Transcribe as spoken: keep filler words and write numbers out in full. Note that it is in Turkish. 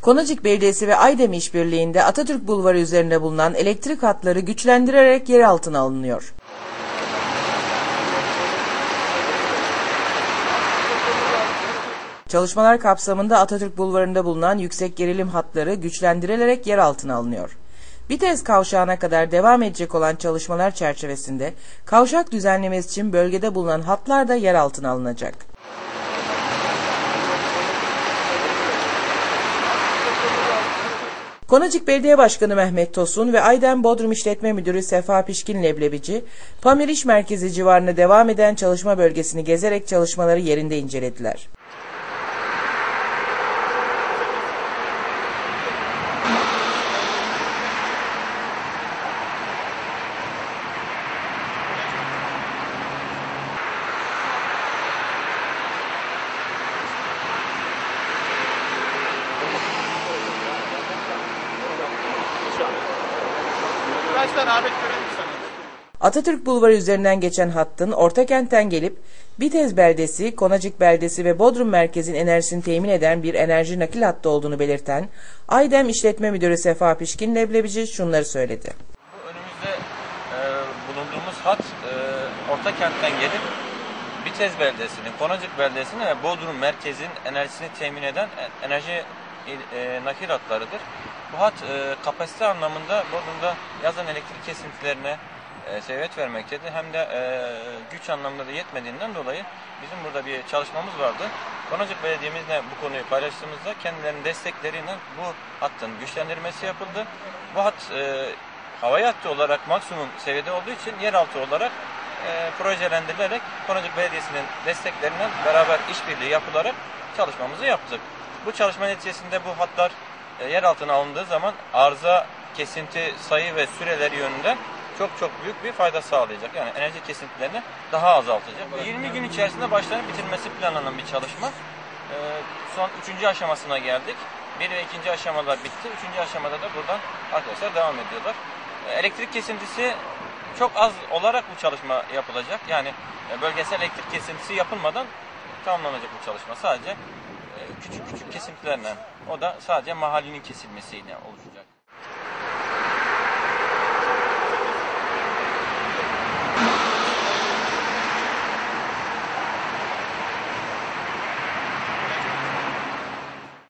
Konacık Belediyesi ve Aydem İşbirliği'nde Atatürk Bulvarı üzerinde bulunan elektrik hatları güçlendirerek yer altına alınıyor. Çalışmalar kapsamında Atatürk Bulvarı'nda bulunan yüksek gerilim hatları güçlendirilerek yer altına alınıyor. Bitez kavşağına kadar devam edecek olan çalışmalar çerçevesinde kavşak düzenlemesi için bölgede bulunan hatlar da yer altına alınacak. Konacık Belediye Başkanı Mehmet Tosun ve Aydem Bodrum İşletme Müdürü Sefa Pişkin Leblebici, Pamir İş Merkezi civarında devam eden çalışma bölgesini gezerek çalışmaları yerinde incelediler. Atatürk Bulvarı üzerinden geçen hattın Ortakent'ten gelip Bitez Beldesi, Konacık Beldesi ve Bodrum Merkez'in enerjisini temin eden bir enerji nakil hattı olduğunu belirten Aydem İşletme Müdürü Sefa Pişkin Leblebici şunları söyledi. Bu önümüzde e, bulunduğumuz hat e, Ortakent'ten gelip Bitez Beldesi'nin, Konacık Beldesi'nin ve Bodrum Merkez'in enerjisini temin eden enerji e, nakil hatlarıdır. Bu hat e, kapasite anlamında Bodrum'da yazın elektrik kesintilerine e, sebebiyet vermektedir. Hem de e, güç anlamında da yetmediğinden dolayı bizim burada bir çalışmamız vardı. Konacık Belediye'mizle bu konuyu paylaştığımızda kendilerinin destekleriyle bu hattın güçlendirmesi yapıldı. Bu hat e, havai hattı olarak maksimum seviyede olduğu için yeraltı olarak e, projelendirilerek Konacık Belediyesi'nin destekleriyle beraber işbirliği yapılarak çalışmamızı yaptık. Bu çalışma neticesinde bu hatlar e, yer altına alındığı zaman arıza, kesinti, sayı ve süreleri yönünden çok çok büyük bir fayda sağlayacak. Yani enerji kesintilerini daha azaltacak. yirmi gün içerisinde başlanıp bitirmesi planlanan bir çalışma. E, son üçüncü aşamasına geldik. Bir ve ikinci aşamalar bitti. Üçüncü aşamada da buradan arkadaşlar devam ediyorlar. E, elektrik kesintisi çok az olarak bu çalışma yapılacak. Yani e, bölgesel elektrik kesintisi yapılmadan tamamlanacak bu çalışma. Sadece küçük küçük kesintilerle, o da sadece mahallenin kesilmesiyle oluşur.